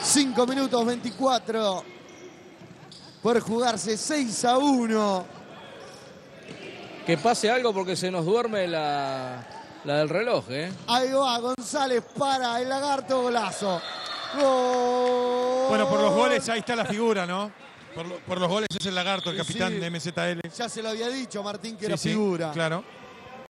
5 minutos 24 por jugarse 6-1. Que pase algo porque se nos duerme la del reloj, ¿eh? Ahí va González para el Lagarto, golazo. ¡Gol! Bueno, por los goles ahí está la figura, ¿no? Por los goles es el Lagarto, el capitán Sí. de MZL. Ya se lo había dicho Martín que era Sí, figura. claro.